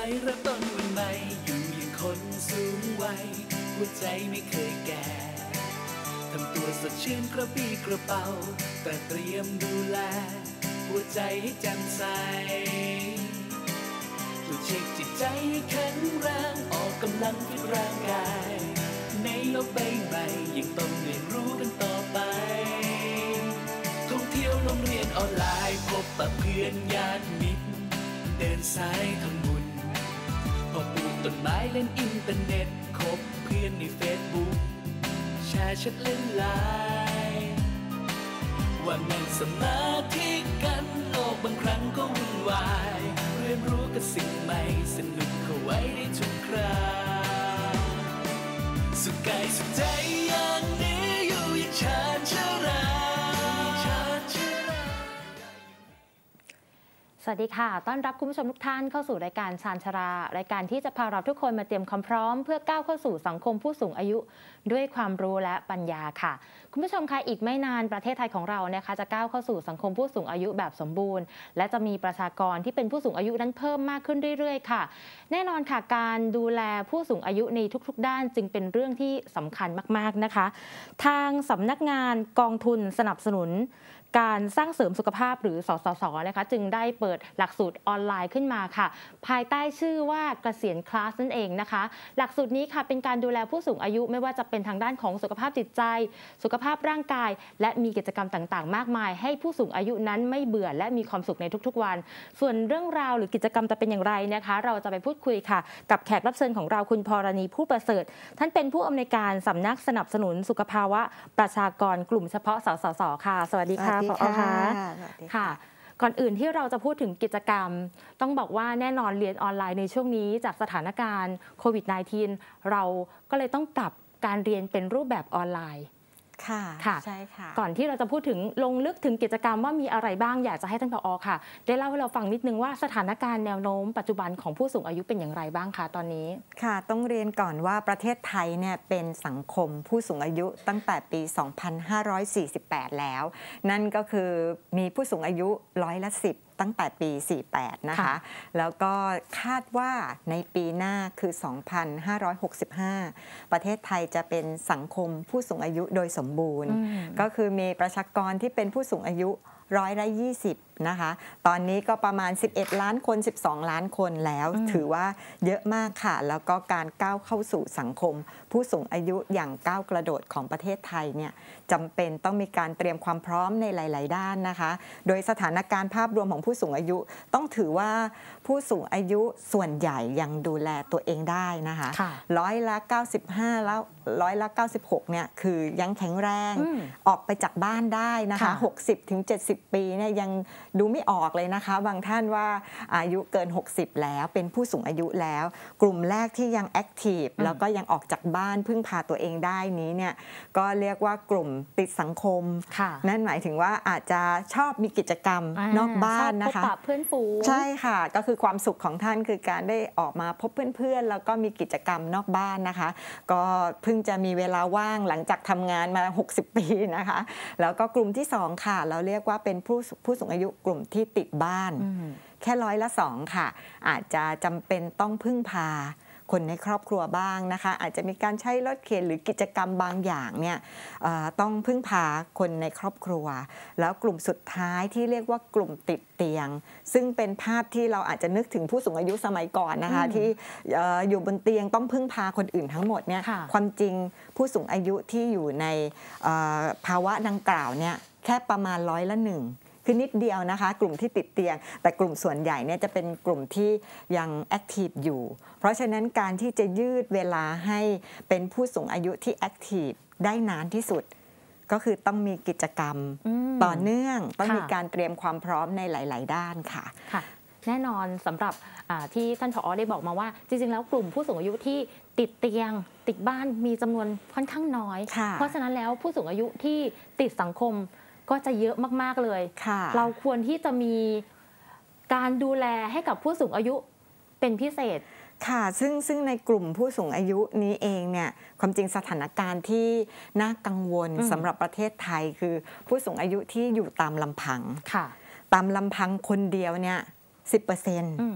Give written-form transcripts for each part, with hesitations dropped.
เริ่มต้นวันใหม่อยู่อย่างคนสูงวัยหัวใจไม่เคยแก่ทำตัวสดชื่นกระปี้กระเป๋าแต่เตรียมดูแลหัวใจให้แจ่มใสตัวเช็คจิตใจให้แข็งแรงออกกำลังฟิตร่างกายในโลกใบใหม่ยังต้องเรียนรู้กันต่อไปท่องเที่ยวโรงเรียนออนไลน์พบปะเพื่อนญาติมิตรเดินสายทำบุญพอปลูกต้นไม้เล่นอินเทอร์เน็ตคบเพื่อนในเฟซบุ๊กแชร์แชทเล่นไลน์ว่านั่งสมาธิกันโลกบางครั้งก็วุ่นวายเรียนรู้กับสิ่งใหม่สนุกเข้าไว้ได้ทุกคราสุขกายสุขใจอย่างนี้อยู่อย่างชาญชราสวัสดีค่ะต้อนรับคุณผู้ชมทุกท่านเข้าสู่รายการชาญชรารายการที่จะพาเราทุกคนมาเตรียมความพร้อมเพื่อก้าวเข้าสู่สังคมผู้สูงอายุด้วยความรู้และปัญญาค่ะคุณผู้ชมคะอีกไม่นานประเทศไทยของเรานะคะจะก้าวเข้าสู่สังคมผู้สูงอายุแบบสมบูรณ์และจะมีประชากรที่เป็นผู้สูงอายุนั้นเพิ่มมากขึ้นเรื่อยๆค่ะแน่นอนค่ะการดูแลผู้สูงอายุในทุกๆด้านจึงเป็นเรื่องที่สำคัญมากๆนะคะทางสำนักงานกองทุนสนับสนุนการสร้างเสริมสุขภาพหรือสสส.นะคะจึงได้เปิดหลักสูตรออนไลน์ขึ้นมาค่ะภายใต้ชื่อว่าเกษียณคลาสนั่นเองนะคะหลักสูตรนี้ค่ะเป็นการดูแลผู้สูงอายุไม่ว่าจะเป็นทางด้านของสุขภาพจิตใจสุขภาพร่างกายและมีกิจกรรมต่างๆมากมายให้ผู้สูงอายุนั้นไม่เบื่อและมีความสุขในทุกๆวันส่วนเรื่องราวหรือกิจกรรมจะเป็นอย่างไรนะคะเราจะไปพูดคุยค่ะกับแขกรับเชิญของเราคุณพรณีผู้ประเสริฐท่านเป็นผู้อำนวยการสำนักสนับสนุนสุขภาวะประชากรกลุ่มเฉพาะสสส.ค่ะสวัสดีค่ะผอ.ค่ะก่อนอื่นที่เราจะพูดถึงกิจกรรมต้องบอกว่าแน่นอนเรียนออนไลน์ในช่วงนี้จากสถานการณ์โควิด -19 เราก็เลยต้องปรับการเรียนเป็นรูปแบบออนไลน์ค่ะใช่ค่ะก่อนที่เราจะพูดถึงลงลึกถึงกิจกรรมว่ามีอะไรบ้างอยากจะให้ท่านผอ.ค่ะได้เล่าให้เราฟังนิดนึงว่าสถานการณ์แนวโน้มปัจจุบันของผู้สูงอายุเป็นอย่างไรบ้างคะตอนนี้ค่ะต้องเรียนก่อนว่าประเทศไทยเนี่ยเป็นสังคมผู้สูงอายุตั้งแต่ปี 2548 แล้วนั่นก็คือมีผู้สูงอายุ10%ตั้งแต่ปี 48 นะคะแล้วก็คาดว่าในปีหน้าคือ 2565 ประเทศไทยจะเป็นสังคมผู้สูงอายุโดยสมบูรณ์ก็คือมีประชากรที่เป็นผู้สูงอายุ20%นะคะตอนนี้ก็ประมาณ11ล้านคน12ล้านคนแล้วถือว่าเยอะมากค่ะแล้วก็การก้าวเข้าสู่สังคมผู้สูงอายุอย่างก้าวกระโดดของประเทศไทยเนี่ยจำเป็นต้องมีการเตรียมความพร้อมในหลายๆด้านนะคะโดยสถานการณ์ภาพรวมของผู้สูงอายุต้องถือว่าผู้สูงอายุส่วนใหญ่ยังดูแลตัวเองได้นะคะ95%แล้ว96%เนี่ยคือยังแข็งแรงออกไปจากบ้านได้นะคะ60-70 ปีเนี่ยยังดูไม่ออกเลยนะคะบางท่านว่าอายุเกิน60แล้วเป็นผู้สูงอายุแล้วกลุ่มแรกที่ยังแอคทีฟแล้วก็ยังออกจากบ้านพึ่งพาตัวเองได้นี้เนี่ยก็เรียกว่ากลุ่มติดสังคมนั่นหมายถึงว่าอาจจะชอบมีกิจกรรมนอกบ้านนะคะพบปะเพื่อนฝูงใช่ค่ะก็คือความสุขของท่านคือการได้ออกมาพบเพื่อนๆแล้วก็มีกิจกรรมนอกบ้านนะคะก็เพิ่งจะมีเวลาว่างหลังจากทำงานมา60 ปีนะคะแล้วก็กลุ่มที่2ค่ะเราเรียกว่าเป็นผู้สูงอายุกลุ่มที่ติดบ้านแค่2%ค่ะอาจจะจำเป็นต้องพึ่งพาคนในครอบครัวบ้างนะคะอาจจะมีการใช้รถเข็นหรือกิจกรรมบางอย่างเนี่ยต้องพึ่งพาคนในครอบครัวแล้วกลุ่มสุดท้ายที่เรียกว่ากลุ่มติดเตียงซึ่งเป็นภาพที่เราอาจจะนึกถึงผู้สูงอายุสมัยก่อนนะคะที่อยู่บนเตียงต้องพึ่งพาคนอื่นทั้งหมดเนี่ยความจริงผู้สูงอายุที่อยู่ในภาวะดังกล่าวเนี่ยแค่ประมาณ1%คือนิดเดียวนะคะกลุ่มที่ติดเตียงแต่กลุ่มส่วนใหญ่เนี่ยจะเป็นกลุ่มที่ยังแอคทีฟอยู่เพราะฉะนั้นการที่จะยืดเวลาให้เป็นผู้สูงอายุที่แอคทีฟได้นานที่สุดก็คือต้องมีกิจกรรมต่อเนื่องต้องมีการเตรียมความพร้อมในหลายๆด้านค่ะแน่นอนสำหรับที่ท่านผอ.ได้บอกมาว่าจริงๆแล้วกลุ่มผู้สูงอายุที่ติดเตียงติดบ้านมีจำนวนค่อนข้างน้อยเพราะฉะนั้นแล้วผู้สูงอายุที่ติดสังคมก็จะเยอะมากๆเลยเราควรที่จะมีการดูแลให้กับผู้สูงอายุเป็นพิเศษค่ะซึ่งในกลุ่มผู้สูงอายุนี้เองเนี่ยความจริงสถานการณ์ที่น่ากังวลสำหรับประเทศไทยคือผู้สูงอายุที่อยู่ตามลำพังตามลำพังคนเดียวเนี่ย10%ซ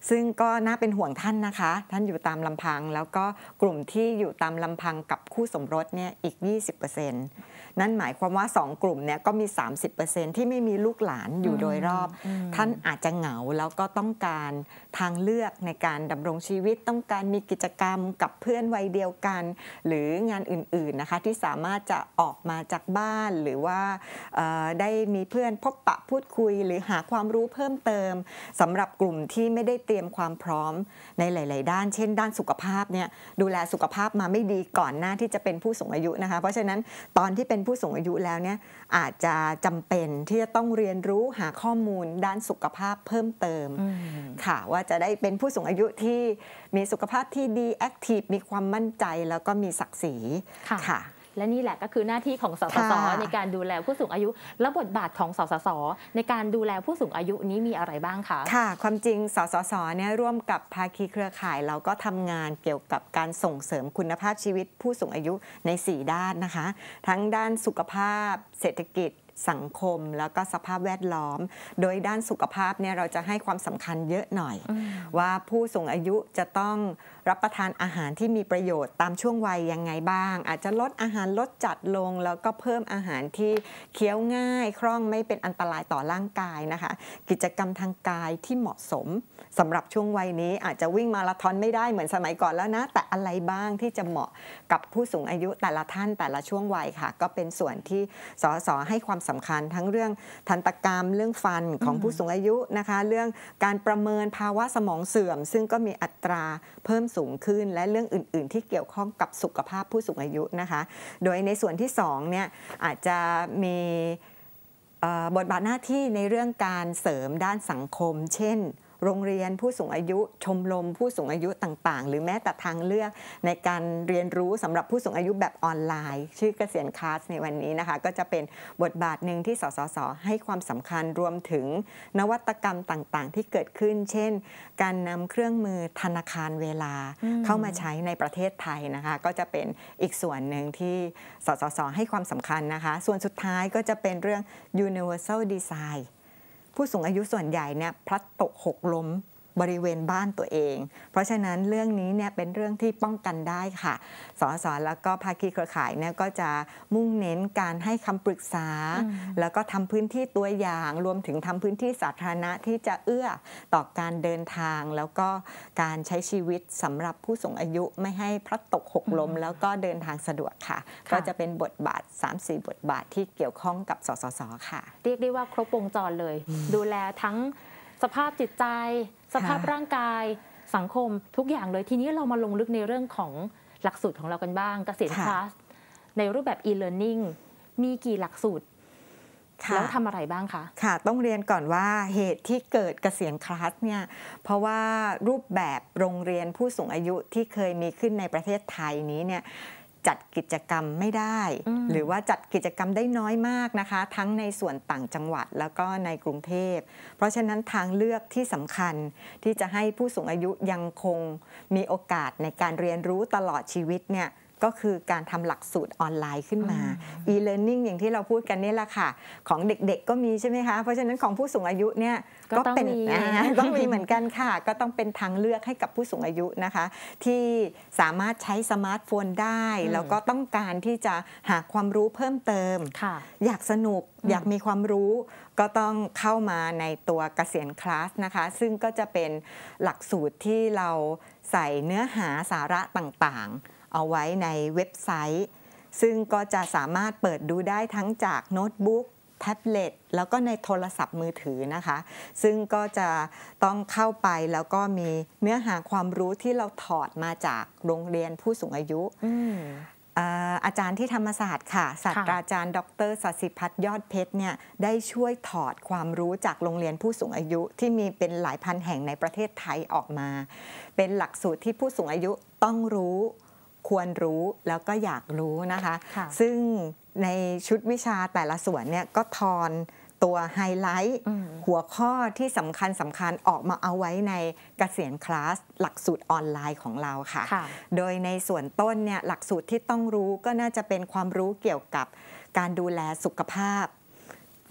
ซึ่งก็น่าเป็นห่วงท่านนะคะท่านอยู่ตามลำพังแล้วก็กลุ่มที่อยู่ตามลำพังกับคู่สมรสเนี่ยอีก 20%นั่นหมายความว่า2กลุ่มเนี่ยก็มี 30% ที่ไม่มีลูกหลานอยู่โดยรอบท่านอาจจะเหงาแล้วก็ต้องการทางเลือกในการดำรงชีวิตต้องการมีกิจกรรมกับเพื่อนวัยเดียวกันหรืองานอื่นๆนะคะที่สามารถจะออกมาจากบ้านหรือว่าได้มีเพื่อนพบปะพูดคุยหรือหาความรู้เพิ่มเติมสำหรับกลุ่มที่ไม่ได้เตรียมความพร้อมในหลายๆด้านเช่นด้านสุขภาพเนี่ยดูแลสุขภาพมาไม่ดีก่อนหน้าที่จะเป็นผู้สูงอายุนะคะเพราะฉะนั้นตอนที่เป็นผู้สูงอายุแล้วเนี่ยอาจจะจำเป็นที่จะต้องเรียนรู้หาข้อมูลด้านสุขภาพเพิ่มเติมค่ะว่าจะได้เป็นผู้สูงอายุที่มีสุขภาพที่ดีแอคทีฟมีความมั่นใจแล้วก็มีศักดิ์ศรีค่ะและนี่แหละก็คือหน้าที่ของสสส.ในการดูแลผู้สูงอายุและบทบาทของสสส.ในการดูแลผู้สูงอายุนี้มีอะไรบ้างคะค่ะความจริงสสส.เนี่ยร่วมกับภาคีเครือข่ายเราก็ทำงานเกี่ยวกับการส่งเสริมคุณภาพชีวิตผู้สูงอายุใน4ด้านนะคะทั้งด้านสุขภาพเศรษฐกิจสังคมแล้วก็สภาพแวดล้อมโดยด้านสุขภาพเนี่ยเราจะให้ความสำคัญเยอะหน่อยว่าผู้สูงอายุจะต้องรับประทานอาหารที่มีประโยชน์ตามช่วงวัยยังไงบ้างอาจจะลดอาหารลดจัดลงแล้วก็เพิ่มอาหารที่เคี้ยวง่ายคล่องไม่เป็นอันตรายต่อร่างกายนะคะกิจกรรมทางกายที่เหมาะสมสำหรับช่วงวัยนี้อาจจะวิ่งมาราธอนไม่ได้เหมือนสมัยก่อนแล้วนะแต่อะไรบ้างที่จะเหมาะกับผู้สูงอายุแต่ละท่านแต่ละช่วงวัยค่ะก็เป็นส่วนที่สสให้ความสำคัญทั้งเรื่องทันตกรรมเรื่องฟันของผู้สูงอายุนะคะเรื่องการประเมินภาวะสมองเสื่อมซึ่งก็มีอัตราเพิ่มสูงขึ้นและเรื่องอื่นๆที่เกี่ยวข้องกับสุขภาพผู้สูงอายุนะคะโดยในส่วนที่2เนี่ยอาจจะมีบทบาทหน้าที่ในเรื่องการเสริมด้านสังคมเช่นโรงเรียนผู้สูงอายุชมรมผู้สูงอายุต่างๆหรือแม้แต่ทางเลือกในการเรียนรู้สำหรับผู้สูงอายุแบบออนไลน์ชื่อเกษียณคลาสในวันนี้นะคะก็จะเป็นบทบาทหนึ่งที่สสส.ให้ความสำคัญรวมถึงนวัตกรรมต่างๆที่เกิดขึ้นเช่นการนำเครื่องมือธนาคารเวลาเข้ามาใช้ในประเทศไทยนะคะก็จะเป็นอีกส่วนหนึ่งที่สสส.ให้ความสำคัญนะคะส่วนสุดท้ายก็จะเป็นเรื่อง universal designผู้สูงอายุส่วนใหญ่เนี่ยพลัดตกหกล้มบริเวณบ้านตัวเองเพราะฉะนั้นเรื่องนี้เนี่ยเป็นเรื่องที่ป้องกันได้ค่ะสสแล้วก็ภาคีเครือข่ายเนี่ยก็จะมุ่งเน้นการให้คำปรึกษาแล้วก็ทำพื้นที่ตัวอย่างรวมถึงทำพื้นที่สาธารณะที่จะเอื้อต่อการเดินทางแล้วก็การใช้ชีวิตสำหรับผู้สูงอายุไม่ให้พลัดตกหกล้มแล้วก็เดินทางสะดวกค่ะก็จะเป็นบทบาท 3-4 บทบาทที่เกี่ยวข้องกับสสสค่ะเรียกได้ว่าครบวงจรเลยดูแลทั้งสภาพจิตใจสภาพร่างกายสังคมทุกอย่างเลยทีนี้เรามาลงลึกในเรื่องของหลักสูตรของเรากันบ้างเกษตรคลาสในรูปแบบ e-learning มีกี่หลักสูตรแล้วทำอะไรบ้างคะค่ะต้องเรียนก่อนว่าเหตุที่เกิดเกษียณคลาสเนี่ยเพราะว่ารูปแบบโรงเรียนผู้สูงอายุที่เคยมีขึ้นในประเทศไทยนี้เนี่ยจัดกิจกรรมไม่ได้หรือว่าจัดกิจกรรมได้น้อยมากนะคะทั้งในส่วนต่างจังหวัดแล้วก็ในกรุงเทพเพราะฉะนั้นทางเลือกที่สำคัญที่จะให้ผู้สูงอายุยังคงมีโอกาสในการเรียนรู้ตลอดชีวิตเนี่ยก็คือการทำหลักสูตรออนไลน์ขึ้นมา e-learning อย่างที่เราพูดกันนี่แหละค่ะของเด็กๆก็มีใช่ไหมคะเพราะฉะนั้นของผู้สูงอายุเนี่ยก็เป็นต้องมีเหมือนกันค่ะก็ต้องเป็นทางเลือกให้กับผู้สูงอายุนะคะที่สามารถใช้สมาร์ทโฟนได้แล้วก็ต้องการที่จะหาความรู้เพิ่มเติมอยากสนุกอยากมีความรู้ก็ต้องเข้ามาในตัวเกษียณคลาสนะคะซึ่งก็จะเป็นหลักสูตรที่เราใส่เนื้อหาสาระต่างๆเอาไว้ในเว็บไซต์ซึ่งก็จะสามารถเปิดดูได้ทั้งจากโน้ตบุ๊กแท็บเล็ตแล้วก็ในโทรศัพท์มือถือนะคะซึ่งก็จะต้องเข้าไปแล้วก็มีเนื้อหาความรู้ที่เราถอดมาจากโรงเรียนผู้สูงอายุอาจารย์ที่ธรรมศาสตร์ค่ะศาสตราจารย์ดร.ศศิพัฒน์ยอดเพชรเนี่ยได้ช่วยถอดความรู้จากโรงเรียนผู้สูงอายุที่มีเป็นหลายพันแห่งในประเทศไทยออกมาเป็นหลักสูตรที่ผู้สูงอายุต้องรู้ควรรู้แล้วก็อยากรู้นะคะซึ่งในชุดวิชาแต่ละส่วนเนี่ยก็ทอนตัวไฮไลท์หัวข้อที่สำคัญออกมาเอาไว้ในเกษียณคลาสหลักสูตรออนไลน์ของเราค่ะโดยในส่วนต้นเนี่ยหลักสูตรที่ต้องรู้ก็น่าจะเป็นความรู้เกี่ยวกับการดูแลสุขภาพ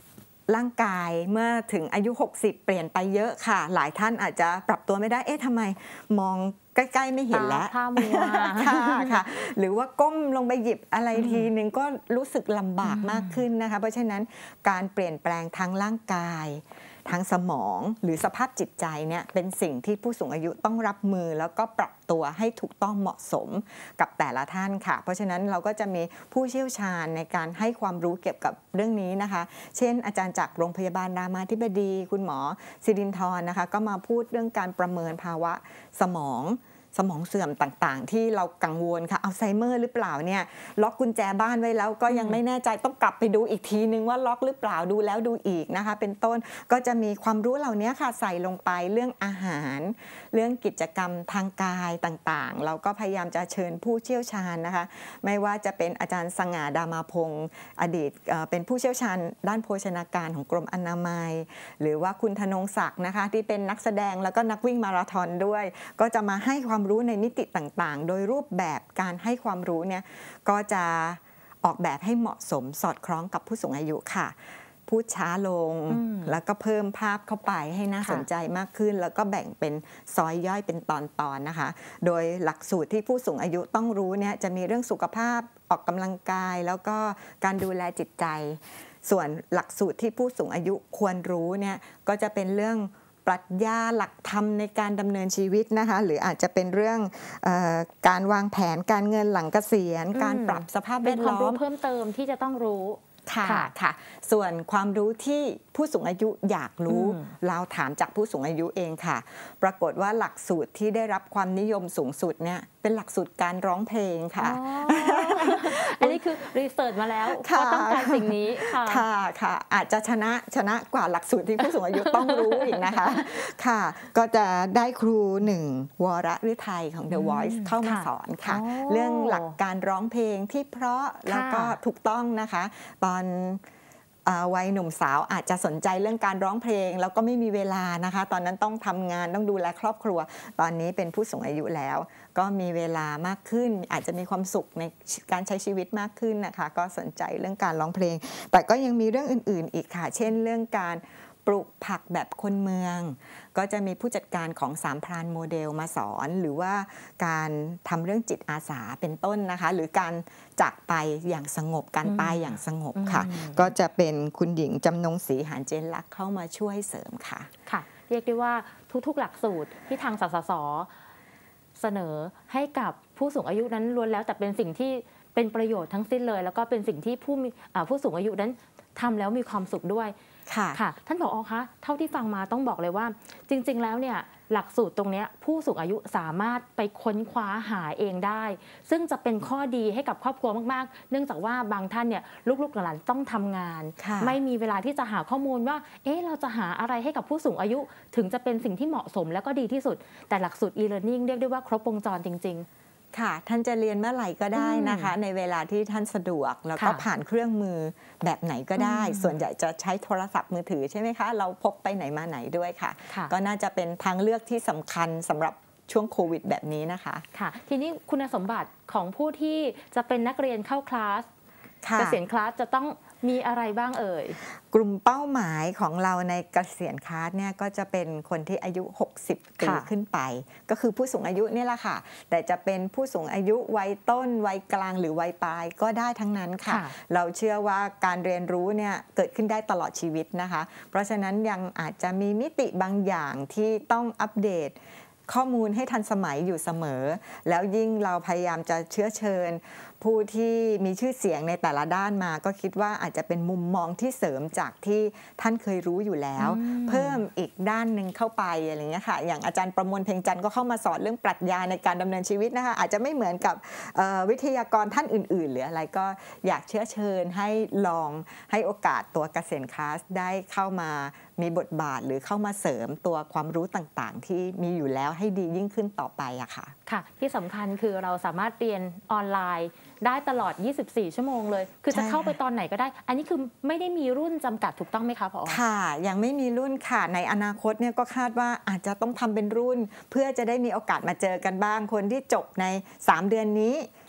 ร่างกายเมื่อถึงอายุ60เปลี่ยนไปเยอะค่ะหลายท่านอาจจะปรับตัวไม่ได้ทำไมมองใกล้ๆไม่เห็นแล้วตามัวค่ะหรือว่าก้มลงไปหยิบอะไรทีนึงก็รู้สึกลำบากมากขึ้นนะคะเพราะฉะนั้นการเปลี่ยนแปลงทั้งร่างกายทั้งสมองหรือสภาพจิตใจเนี่ยเป็นสิ่งที่ผู้สูงอายุต้องรับมือแล้วก็ปรับตัวให้ถูกต้องเหมาะสมกับแต่ละท่านค่ะเพราะฉะนั้นเราก็จะมีผู้เชี่ยวชาญในการให้ความรู้เกี่ยวกับเรื่องนี้นะคะเช่นอาจารย์จากโรงพยาบาลรามาธิบดีคุณหมอสิรินทร์นะคะก็มาพูดเรื่องการประเมินภาวะสมองเสื่อมต่างๆที่เรากังวลค่ะอัลไซเมอร์หรือเปล่าเนี่ยล็อกกุญแจบ้านไว้แล้วก็ยังไม่แน่ใจต้องกลับไปดูอีกทีนึงว่าล็อกหรือเปล่าดูแล้วดูอีกนะคะเป็นต้นก็จะมีความรู้เหล่านี้ค่ะใส่ลงไปเรื่องอาหารเรื่องกิจกรรมทางกายต่างๆเราก็พยายามจะเชิญผู้เชี่ยวชาญนะคะไม่ว่าจะเป็นอาจารย์สง่าดามาพงศ์อดีตเป็นผู้เชี่ยวชาญด้านโภชนาการของกรมอนามัยหรือว่าคุณธนงศักดิ์นะคะที่เป็นนักแสดงแล้วก็นักวิ่งมาราธอนด้วยก็จะมาให้ความรู้ในมิติต่างๆโดยรูปแบบการให้ความรู้เนี่ยก็จะออกแบบให้เหมาะสมสอดคล้องกับผู้สูงอายุค่ะพูดช้าลงแล้วก็เพิ่มภาพเข้าไปให้น่าสนใจมากขึ้นแล้วก็แบ่งเป็นซอยย่อยเป็นตอนๆนะคะโดยหลักสูตรที่ผู้สูงอายุต้องรู้เนี่ยจะมีเรื่องสุขภาพออกกำลังกายแล้วก็การดูแลจิตใจส่วนหลักสูตรที่ผู้สูงอายุควรรู้เนี่ยก็จะเป็นเรื่องปรัชญาหลักธรรมในการดำเนินชีวิตนะคะหรืออาจจะเป็นเรื่องการวางแผนการเงินหลังเกษียณการปรับสภาพแวดล้อมเป็นความรู้เพิ่มเติมที่จะต้องรู้ค่ะส่วนความรู้ที่ผู้สูงอายุอยากรู้เราถามจากผู้สูงอายุเองค่ะปรากฏว่าหลักสูตรที่ได้รับความนิยมสูงสุดเนี่ยเป็นหลักสูตรการร้องเพลงค่ะอันนี้คือรีเสิร์ชมาแล้วก็ต้องการสิ่งนี้ค่ะอาจจะชนะกว่าหลักสูตรที่ผู้สูงอายุต้องรู้อีกนะคะค่ะก็จะได้ครู1วรฤทัยของ The Voice เข้ามาสอนค่ะเรื่องหลักการร้องเพลงที่เพราะแล้วก็ถูกต้องนะคะตอนวัยหนุ่มสาวอาจจะสนใจเรื่องการร้องเพลงแล้วก็ไม่มีเวลานะคะตอนนั้นต้องทำงานต้องดูแลครอบครัวตอนนี้เป็นผู้สูงอายุแล้วก็มีเวลามากขึ้นอาจจะมีความสุขในการใช้ชีวิตมากขึ้นนะคะก็สนใจเรื่องการร้องเพลงแต่ก็ยังมีเรื่องอื่นๆอีกค่ะเช่นเรื่องการปลูกผักแบบคนเมืองก็จะมีผู้จัดการของสามพรานโมเดลมาสอนหรือว่าการทำเรื่องจิตอาสาเป็นต้นนะคะหรือการจากไปอย่างสงบการตายอย่างสงบค่ะก็จะเป็นคุณหญิงจำนงศรีหานเจนลักษณ์เข้ามาช่วยเสริมค่ะค่ะเรียกได้ว่าทุกๆหลักสูตรที่ทางสสส.เสนอให้กับผู้สูงอายุนั้นล้วนแล้วแต่เป็นสิ่งที่เป็นประโยชน์ทั้งสิ้นเลยแล้วก็เป็นสิ่งที่ผู้สูงอายุนั้นทำแล้วมีความสุขด้วยค่ะท่านผอ.คะเท่าที่ฟังมาต้องบอกเลยว่าจริงๆแล้วเนี่ยหลักสูตรตรงนี้ผู้สูงอายุสามารถไปค้นคว้าหาเองได้ซึ่งจะเป็นข้อดีให้กับครอบครัวมากๆเนื่องจากว่าบางท่านเนี่ยลูกๆหลานๆต้องทำงานไม่มีเวลาที่จะหาข้อมูลว่าเราจะหาอะไรให้กับผู้สูงอายุถึงจะเป็นสิ่งที่เหมาะสมและก็ดีที่สุดแต่หลักสูตร e-learning เรียกได้ว่าครบวงจรจริงๆค่ะท่านจะเรียนเมื่อไหร่ก็ได้นะคะในเวลาที่ท่านสะดวกแล้วก็ผ่านเครื่องมือแบบไหนก็ได้ส่วนใหญ่จะใช้โทรศัพท์มือถือใช่ไหมคะเราพกไปไหนมาไหนด้วยค่ะก็น่าจะเป็นทางเลือกที่สำคัญสำหรับช่วงโควิดแบบนี้นะคะค่ะทีนี้คุณสมบัติของผู้ที่จะเป็นนักเรียนเข้าคลาสเกษียณคลาสจะต้องมีอะไรบ้างเอ่ยกลุ่มเป้าหมายของเราในเกษียณคลาสเนี่ยก็จะเป็นคนที่อายุ60ปีขึ้นไปก็คือผู้สูงอายุนี่แหละค่ะแต่จะเป็นผู้สูงอายุวัยต้นวัยกลางหรือวัยปลายก็ได้ทั้งนั้นค่ะเราเชื่อว่าการเรียนรู้เนี่ยเกิดขึ้นได้ตลอดชีวิตนะคะเพราะฉะนั้นยังอาจจะมีมิติบางอย่างที่ต้องอัปเดตข้อมูลให้ทันสมัยอยู่เสมอแล้วยิ่งเราพยายามจะเชื้อเชิญผู้ที่มีชื่อเสียงในแต่ละด้านมาก็คิดว่าอาจจะเป็นมุมมองที่เสริมจากที่ท่านเคยรู้อยู่แล้วเพิ่มอีกด้านหนึ่งเข้าไปอะไรเงี้ยค่ะอย่างอาจารย์ประมวลเพ็งจันทร์ก็เข้ามาสอนเรื่องปรัชญาในการดำเนินชีวิตนะคะอาจจะไม่เหมือนกับวิทยากรท่านอื่นๆหรืออะไรก็อยากเชื้อเชิญให้ลองให้โอกาสตัวเกษตรคลาสได้เข้ามามีบทบาทหรือเข้ามาเสริมตัวความรู้ต่างๆที่มีอยู่แล้วให้ดียิ่งขึ้นต่อไปอะค่ะค่ะที่สำคัญคือเราสามารถเรียนออนไลน์ได้ตลอด24ชั่วโมงเลยคือจะเข้าไปตอนไหนก็ได้อันนี้คือไม่ได้มีรุ่นจำกัดถูกต้องไหมคะผอ. ค่ะยังไม่มีรุ่นค่ะในอนาคตเนี่ยก็คาดว่าอาจจะต้องทำเป็นรุ่นเพื่อจะได้มีโอกาสมาเจอกันบ้างคนที่จบใน3เดือนนี้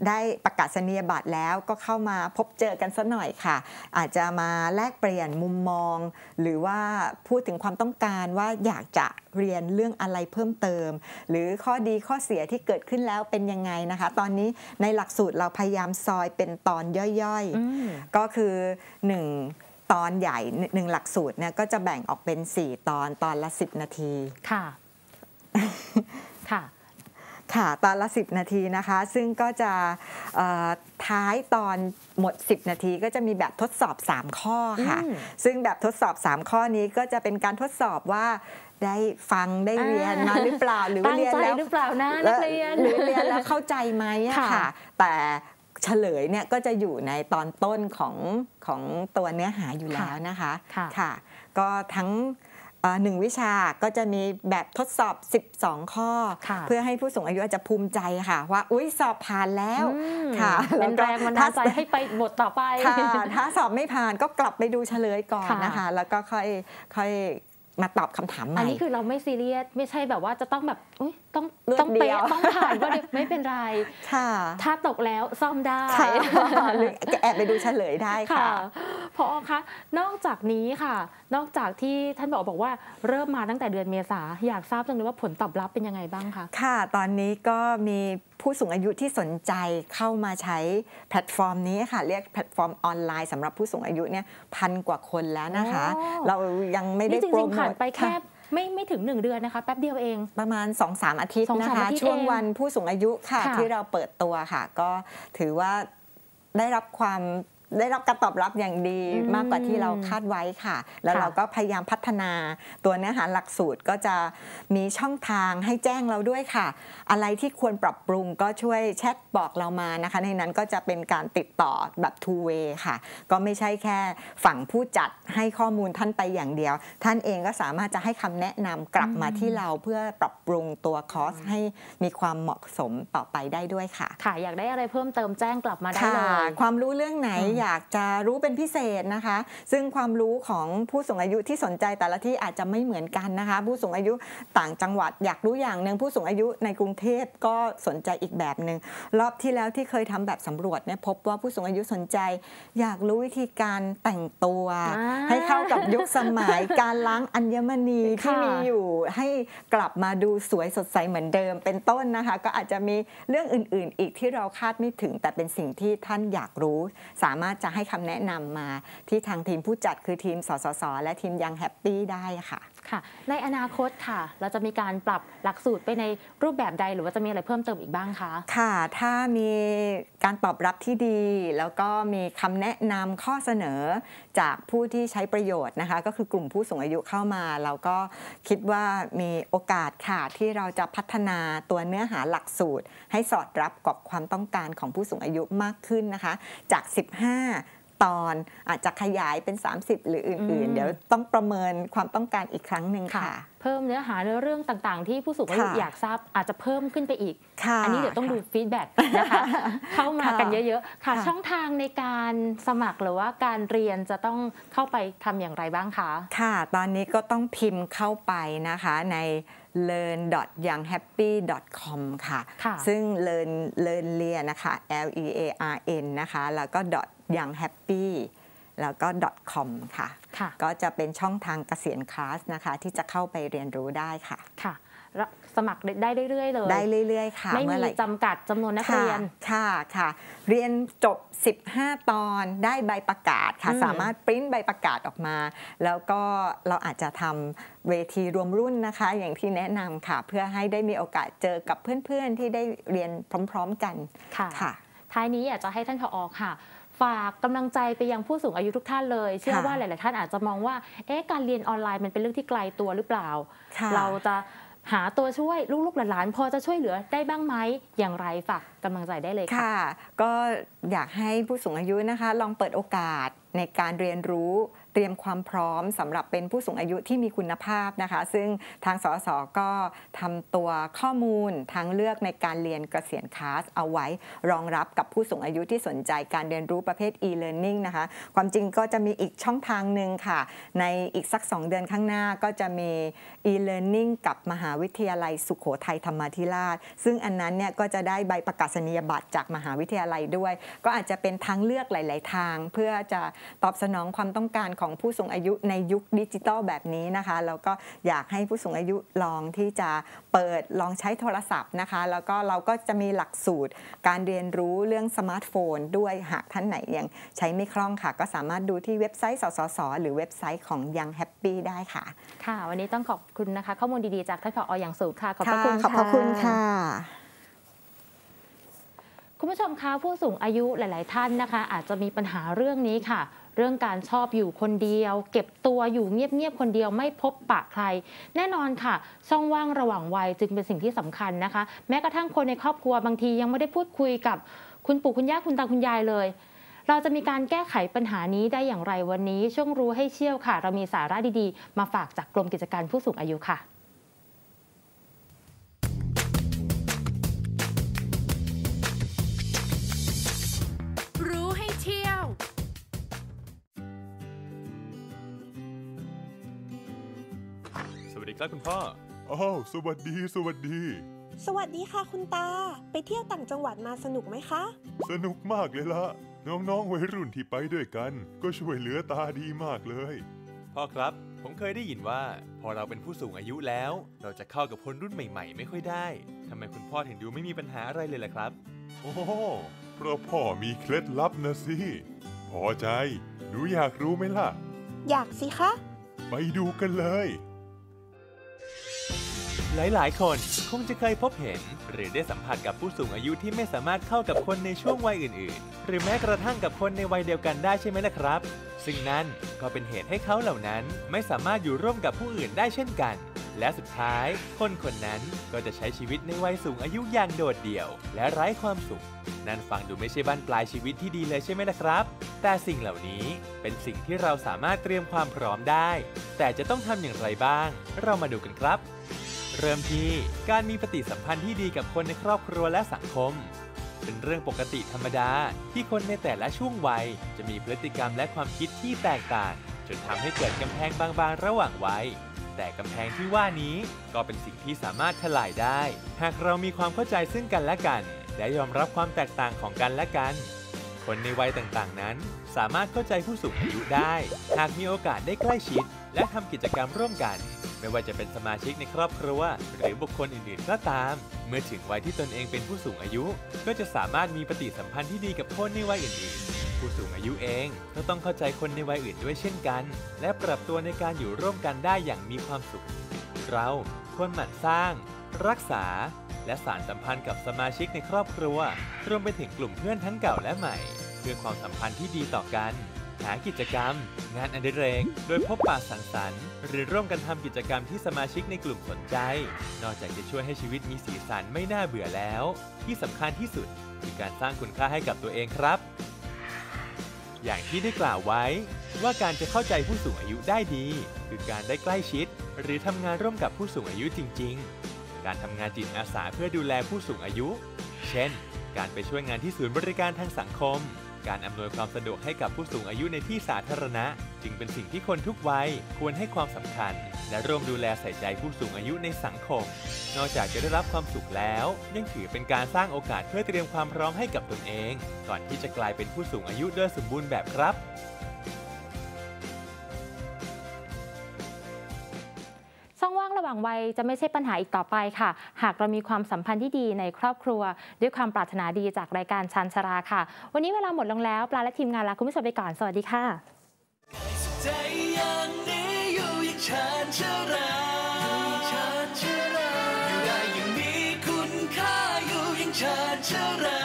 ได้ประกาศนียบัตรแล้วก็เข้ามาพบเจอกันสักหน่อยค่ะอาจจะมาแลกเปลี่ยนมุมมองหรือว่าพูดถึงความต้องการว่าอยากจะเรียนเรื่องอะไรเพิ่มเติมหรือข้อดีข้อเสียที่เกิดขึ้นแล้วเป็นยังไงนะคะตอนนี้ในหลักสูตรเราพยายามซอยเป็นตอนย่อยๆก็คือ1ตอนใหญ่1หลักสูตรเนี่ยก็จะแบ่งออกเป็น4ตอนละ10 นาทีค่ะค่ะค่ะตอนละ10 นาทีนะคะซึ่งก็จะท้ายตอนหมด10 นาทีก็จะมีแบบทดสอบ3ข้อค่ะซึ่งแบบทดสอบ3ข้อนี้ก็จะเป็นการทดสอบว่าได้ฟังได้เรียนมาหรือเปล่าหรือว่าเรียนแล้วหรือเปล่านะนักเรียนหรือเรียนแล้วเข้าใจไหมค่ะแต่เฉลยเนี่ยก็จะอยู่ในตอนต้นของตัวเนื้อหาอยู่แล้วนะคะค่ะก็ทั้ง1 วิชาก็จะมีแบบทดสอบ12 ข้อเพื่อให้ผู้สูงอายุอาจจะภูมิใจค่ะว่าอุ๊ยสอบผ่านแล้วค่ะเป็นแรงบันดาลใจให้ไปบทต่อไปถ้าสอบไม่ผ่านก็กลับไปดูเฉลยก่อนนะคะแล้วก็ค่อยมาตอบคำถามใหม่อันนี้คือเราไม่ซีเรียสไม่ใช่แบบว่าจะต้องแบบต้องเป๊ะต้องผ่านว่าไม่เป็นไรถ้าตกแล้วซ่อมได้หรือแอบไปดูเฉลยได้ค่ะพอคะนอกจากนี้ค่ะนอกจากที่ท่านบอกว่าเริ่มมาตั้งแต่เดือนเมษาอยากทราบจังเลยว่าผลตอบรับเป็นยังไงบ้างคะค่ะตอนนี้ก็มีผู้สูงอายุที่สนใจเข้ามาใช้แพลตฟอร์มนี้ค่ะเรียกแพลตฟอร์มออนไลน์สำหรับผู้สูงอายุเนี่ย1,000 กว่าคนแล้วนะคะเรายังไม่ได้โปรโมทผ่านไปแค่ไม่ถึง1 เดือนนะคะแป๊บเดียวเองประมาณ 2-3 อาทิตย์นะคะช่วงวันผู้สูงอายุค่ะที่เราเปิดตัวค่ะก็ถือว่าได้รับการตอบรับอย่างดีมากกว่าที่เราคาดไว้ค่ะแล้วเราก็พยายามพัฒนาตัวเนื้อหาหลักสูตรก็จะมีช่องทางให้แจ้งเราด้วยค่ะอะไรที่ควรปรับปรุงก็ช่วยแชทบอกเรามานะคะในนั้นก็จะเป็นการติดต่อแบบ two way ค่ะก็ไม่ใช่แค่ฝั่งผู้จัดให้ข้อมูลท่านไปอย่างเดียวท่านเองก็สามารถจะให้คำแนะนำกลับมาที่เราเพื่อปรับปรุงตัวคอร์สให้มีความเหมาะสมต่อไปได้ด้วยค่ะค่ะอยากได้อะไรเพิ่มเติมแจ้งกลับมาได้เลยความรู้เรื่องไหนอยากจะรู้เป็นพิเศษนะคะซึ่งความรู้ของผู้สูงอายุที่สนใจแต่ละที่อาจจะไม่เหมือนกันนะคะผู้สูงอายุต่างจังหวัดอยากรู้อย่างหนึ่งผู้สูงอายุในกรุงเทพก็สนใจอีกแบบหนึ่งรอบที่แล้วที่เคยทำแบบสำรวจเนี่ยพบว่าผู้สูงอายุสนใจอยากรู้วิธีการแต่งตัวให้เข้ากับยุคสมัยการล้างอัญมณีที่มีอยู่ให้กลับมาดูสวยสดใสเหมือนเดิมเป็นต้นนะคะก็อาจจะมีเรื่องอื่นๆอีกที่เราคาดไม่ถึงแต่เป็นสิ่งที่ท่านอยากรู้สามารถจะให้คำแนะนำมาที่ทางทีมผู้จัดคือทีมสสสและทีมยังแฮปปี้ได้ค่ะค่ะในอนาคตค่ะเราจะมีการปรับหลักสูตรไปในรูปแบบใดหรือว่าจะมีอะไรเพิ่มเติมอีกบ้างคะค่ะถ้ามีการตอบรับที่ดีแล้วก็มีคำแนะนำข้อเสนอจากผู้ที่ใช้ประโยชน์นะคะก็คือกลุ่มผู้สูงอายุเข้ามาเราก็คิดว่ามีโอกาสค่ะที่เราจะพัฒนาตัวเนื้อหาหลักสูตรให้สอดรับกับความต้องการของผู้สูงอายุมากขึ้นนะคะจาก15 ตอนอาจจะขยายเป็น30หรืออื่นๆเดี๋ยวต้องประเมินความต้องการอีกครั้งหนึ่งค่ะเพิ่มเนื้อหาเรื่องต่างๆที่ผู้สูงอายุอยากทราบอาจจะเพิ่มขึ้นไปอีกอันนี้เดี๋ยวต้องดูฟีดแบ็กนะคะเข้ามากันเยอะๆค่ะช่องทางในการสมัครหรือว่าการเรียนจะต้องเข้าไปทำอย่างไรบ้างคะค่ะตอนนี้ก็ต้องพิมพ์เข้าไปนะคะใน learn.younghappy.com ค่ะซึ่ง learn เรียนนะคะ learn นะคะแล้วก็ younghappy แล้วก็ .com ค่ะก็จะเป็นช่องทางเกษียณคลาสนะคะที่จะเข้าไปเรียนรู้ได้ค่ะค่ะสมัครได้เรื่อยๆเลยได้เรื่อยๆค่ะไม่มีจำกัดจำนวนนักเรียนค่ะเรียนจบ15 ตอนได้ใบประกาศค่ะสามารถปริ้นใบประกาศออกมาแล้วก็เราอาจจะทำเวทีรวมรุ่นนะคะอย่างที่แนะนำค่ะเพื่อให้ได้มีโอกาสเจอกับเพื่อนๆที่ได้เรียนพร้อมๆกันค่ะท้ายนี้อยากจะให้ท่านผอ.ค่ะฝากกำลังใจไปยังผู้สูงอายุทุกท่านเลยเชื่อว่าหลายๆท่านอาจจะมองว่าการเรียนออนไลน์มันเป็นเรื่องที่ไกลตัวหรือเปล่าเราจะหาตัวช่วยลูกๆหลานๆพอจะช่วยเหลือได้บ้างไหมอย่างไรฝากกำลังใจได้เลยค่ะก็อยากให้ผู้สูงอายุนะคะลองเปิดโอกาสในการเรียนรู้เตรียมความพร้อมสำหรับเป็นผู้สูงอายุที่มีคุณภาพนะคะซึ่งทางสสก็ทำตัวข้อมูลทางเลือกในการเรียนเกษียณคลาสเอาไว้รองรับกับผู้สูงอายุที่สนใจการเรียนรู้ประเภท e-learning นะคะความจริงก็จะมีอีกช่องทางหนึ่งค่ะในอีกสัก2 เดือนข้างหน้าก็จะมี e-learning กับมหาวิทยาลัยสุโขทัยธรรมาธิราชซึ่งอันนั้นเนี่ยก็จะได้ใบประกาศษนียบัตรจากมหาวิทยาลัยด้วยก็อาจจะเป็นทางเลือกหลายๆทางเพื่อจะตอบสนองความต้องการของผู้สูงอายุในยุคดิจิทัลแบบนี้นะคะแล้วก็อยากให้ผู้สูงอายุลองที่จะเปิดลองใช้โทรศัพท์นะคะแล้วก็เราก็จะมีหลักสูตรการเรียนรู้เรื่องสมาร์ทโฟนด้วยหากท่านไหนยังใช้ไม่คล่องค่ะก็สามารถดูที่เว็บไซต์สสส.หรือเว็บไซต์ของ Young Happy ได้ค่ะค่ะวันนี้ต้องขอบคุณนะคะข้อมูลดีๆจากท่านผอ.อย่างสูงค่ะขอบพระคุณค่ะขอบพระคุณค่ะคุณผู้ชมคะผู้สูงอายุหลายๆท่านนะคะอาจจะมีปัญหาเรื่องนี้ค่ะเรื่องการชอบอยู่คนเดียวเก็บตัวอยู่เงียบๆคนเดียวไม่พบปะใครแน่นอนค่ะช่องว่างระหว่างวัยจึงเป็นสิ่งที่สำคัญนะคะแม้กระทั่งคนในครอบครัวบางทียังไม่ได้พูดคุยกับคุณปู่คุณย่าคุณตาคุณยายเลยเราจะมีการแก้ไขปัญหานี้ได้อย่างไรวันนี้ช่วงรู้ให้เชี่ยวค่ะเรามีสาระดีๆมาฝากจากกรมกิจการผู้สูงอายุค่ะรู้ให้เที่ยวสวัสดีครับคุณพ่อสวัสดีสวัสดีค่ะคุณตาไปเที่ยวต่างจังหวัดมาสนุกไหมคะสนุกมากเลยละน้องๆวัยรุ่นที่ไปด้วยกันก็ช่วยเหลือตาดีมากเลยพ่อครับผมเคยได้ยินว่าพอเราเป็นผู้สูงอายุแล้วเราจะเข้ากับคนรุ่นใหม่ๆไม่ค่อยได้ทำไมคุณพ่อถึงดูไม่มีปัญหาอะไรเลยล่ะครับเพราะพ่อมีเคล็ดลับนะสิพอใจหนูอยากรู้ไหมล่ะอยากสิคะไปดูกันเลยหลายๆคนคงจะเคยพบเห็นหรือได้สัมผัสกับผู้สูงอายุที่ไม่สามารถเข้ากับคนในช่วงวัยอื่นๆหรือแม้กระทั่งกับคนในวัยเดียวกันได้ใช่ไหมล่ะครับซึ่งนั่นก็เป็นเหตุให้เขาเหล่านั้นไม่สามารถอยู่ร่วมกับผู้อื่นได้เช่นกันและสุดท้ายคนนั้นก็จะใช้ชีวิตในวัยสูงอายุอย่างโดดเดี่ยวและไร้ความสุขนั่นฟังดูไม่ใช่บั้นปลายชีวิตที่ดีเลยใช่ไหมล่ะครับแต่สิ่งเหล่านี้เป็นสิ่งที่เราสามารถเตรียมความพร้อมได้แต่จะต้องทำอย่างไรบ้างเรามาดูกันครับเริ่มที่การมีปฏิสัมพันธ์ที่ดีกับคนในครอบครัวและสังคมเป็นเรื่องปกติธรรมดาที่คนในแต่ละช่วงวัยจะมีพฤติกรรมและความคิดที่แตกต่างจนทำให้เกิดกำแพงบางๆระหว่างวัยแต่กำแพงที่ว่านี้ก็เป็นสิ่งที่สามารถทลายได้หากเรามีความเข้าใจซึ่งกันและกันและยอมรับความแตกต่างของกันและกันคนในวัยต่างๆนั้นสามารถเข้าใจผู้สูงอายุได้หากมีโอกาสได้ใกล้ชิดและทำกิจกรรมร่วมกันไม่ว่าจะเป็นสมาชิกในครอบครัวหรือบุคคลอื่นๆก็ตามเมื่อถึงวัยที่ตนเองเป็นผู้สูงอายุก็จะสามารถมีปฏิสัมพันธ์ที่ดีกับคนในวัยอื่นๆผู้สูงอายุเองก็ต้องเข้าใจคนในวัยอื่นด้วยเช่นกันและปรับตัวในการอยู่ร่วมกันได้อย่างมีความสุขเราควรหมั่นสร้างรักษาและสานสัมพันธ์กับสมาชิกในครอบครัวรวมไปถึงกลุ่มเพื่อนทั้งเก่าและใหม่เพื่อความสัมพันธ์ที่ดีต่อกันหากิจกรรมงานอดิเรกโดยพบปะสังสรรค์หรือร่วมกันทำกิจกรรมที่สมาชิกในกลุ่มสนใจนอกจากจะช่วยให้ชีวิตมีสีสันไม่น่าเบื่อแล้วที่สำคัญที่สุดคือการสร้างคุณค่าให้กับตัวเองครับอย่างที่ได้กล่าวไว้ว่าการจะเข้าใจผู้สูงอายุได้ดีคือการได้ใกล้ชิดหรือทำงานร่วมกับผู้สูงอายุจริงๆการทำงานจิตอาสาเพื่อดูแลผู้สูงอายุเช่นการไปช่วยงานที่ศูนย์บริการทางสังคมการอำนวยความสะดวกให้กับผู้สูงอายุในที่สาธารณะจึงเป็นสิ่งที่คนทุกวัยควรให้ความสำคัญและร่วมดูแลใส่ใจผู้สูงอายุในสังคมนอกจากจะได้รับความสุขแล้วยังถือเป็นการสร้างโอกาสเพื่อเตรียมความพร้อมให้กับตนเองก่อนที่จะกลายเป็นผู้สูงอายุโดยสมบูรณ์แบบครับช่องว่างระหว่างวัยจะไม่ใช่ปัญหาอีกต่อไปค่ะหากเรามีความสัมพันธ์ที่ดีในครอบครัวด้วยความปรารถนาดีจากรายการชานชราค่ะวันนี้เวลาหมดลงแล้วปลาและทีมงานลาคุณผู้ชมไปก่อนสวัสดีค่ะใจอย่างนี้อยู่อย่างชานชราอยู่ได้อย่างมีคุณค่าอยู่อย่างชานชรา